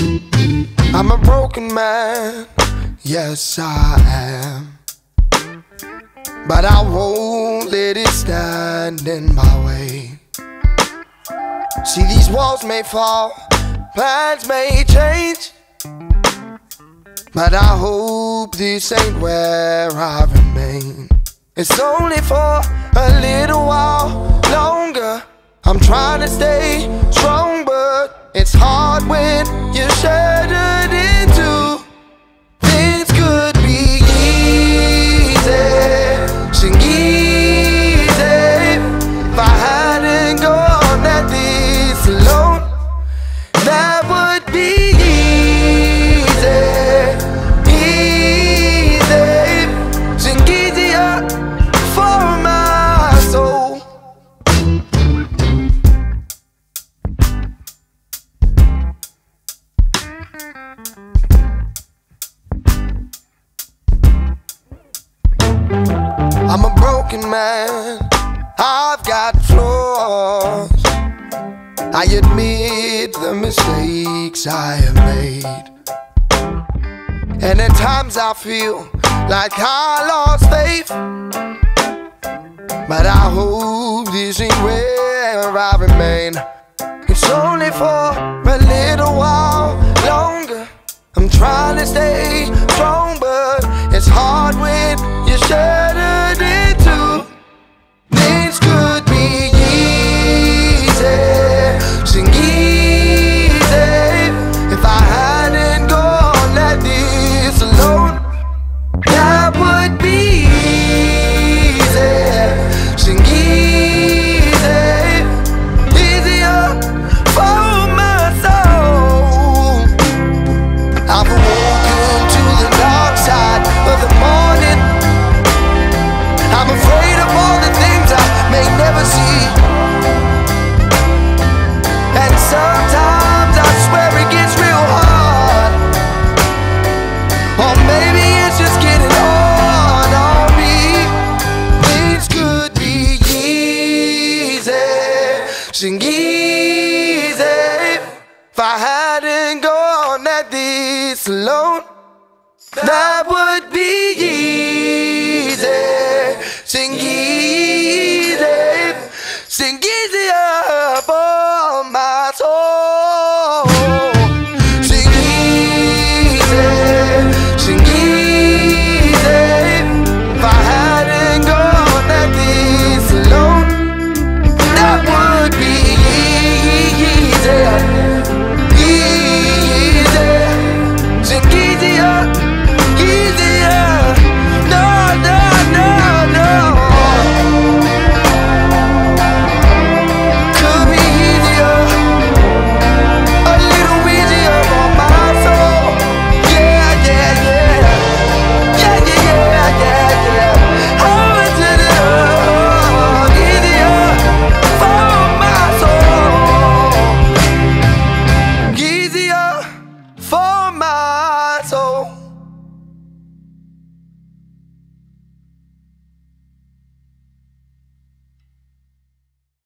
I'm a broken man, yes I am, but I won't let it stand in my way. See, these walls may fall, plans may change, but I hope this ain't where I remain. It's only for a little while longer. I'm trying to stay strong, but it's hard when you're shattered into. Things could be easy, sing easy, if I hadn't gone at this alone. That would be easy, easy, sing easier for my soul. I'm a broken man, I've got flaws. I admit the mistakes I have made, and at times I feel like I lost faith, but I hope this ain't where I remain. It's only for a little while longer. I'm trying to stay strong, but it's hard when you're shattered into. Things could be easy, sing easy, if I hadn't gone at this alone. That would be easy, sing easy, easier for my soul. I've awoken to the dark side of the morning. I'm afraid of all the things I may never see, and sometimes I swear it gets real hard, or maybe it's just getting hard on me. Things could be easy, sing easy, if I hadn't gone at this alone. That would be easy, sing easy, sing easier.